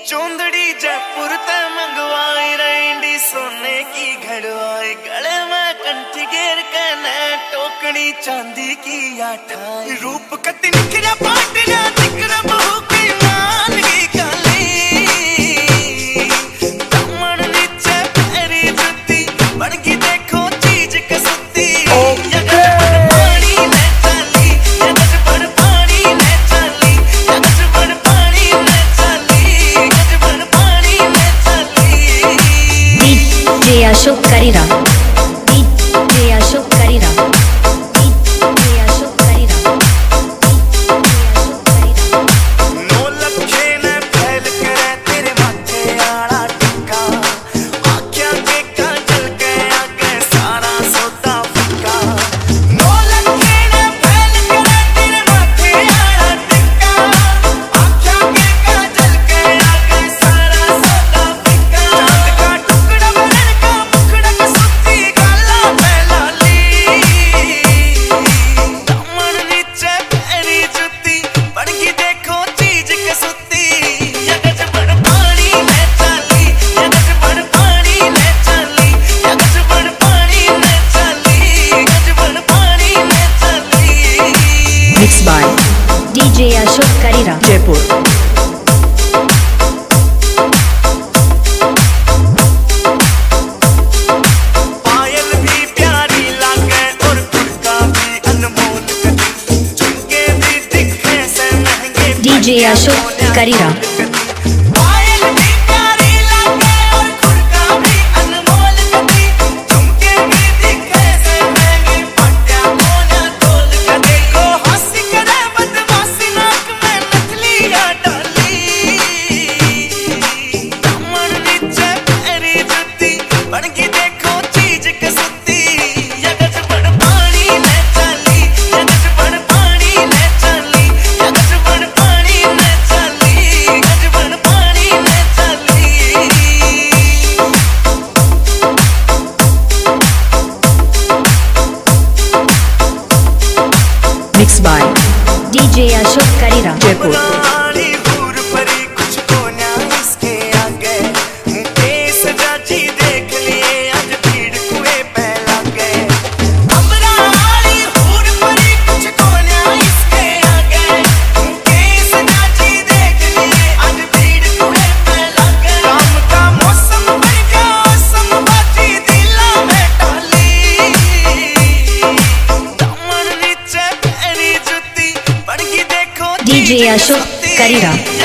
चौंदड़ी जयपुर ते मंगवाई रेंडी सोने की घड़वाई गले में कंठी घेर के ने टोकनी चांदी की आठाई रूप कति निखरा पाटना दिखरा बहु की मान की काली दमन नीचे पैरी जुती बन की देखो चीज कसती अशोक करीरा अशोक करीरा अशोक करीरा नो लखे ने फैल करे तेरे माथे आड़ा टिक्का आख्या के काजल के आगे सारा सोता फक्का नो लखे ने फैल करे तेरे माथे आड़ा टिक्का आख्या के काजल के आगे सारा सोता फक्का चांद का टुकड़ा बनन का मुखड़ा का सुती गाला पहलाली दमन नीचे पैरी जुती बन की देखो चीज कसुती यगज बड़ पानी में चाली यगज बड़ पानी में चाली यगज बड़ पानी में चाली यगज बड़ पानी में चाली। Mix by DJ Ashok Karira Jaipur. पायल भी प्यारी लागे और कुर्ता भी अनमोल कदी झुमके भी दिखे से महंगे डीजे अशोक करीरा पायल भी प्यारी लागे और कुर्ता भी अनमोल कदी झुमके भी दिखे से महंगे पट्टा मोना तोल के देखो हंसी करे बदमाशी नाक में नथलियां डाली दमन नीचे पैरी जुती बन की देखो चीज कसुती यगज बड़ पानी में चाली यगज बड़ पानी में चाली यगज बड़ पानी में चाली यगज बड़ पानी में चाली। Mix by DJ Ashok Karira Jaipur. रानी हूर परी कुछ को ना इसके आगे मुझे सजा जी देख लिए आज भीड़ कुएं पे लग गए अब रानी हूर परी कुछ को ना इसके आगे मुझे सजा जी देख लिए आज भीड़ कुएं पे लग गए काम का मौसम बन गया संबाजी दिला में डाली दमन नीचे पैरी जुती बन की देखो डीजे अशोक करीरा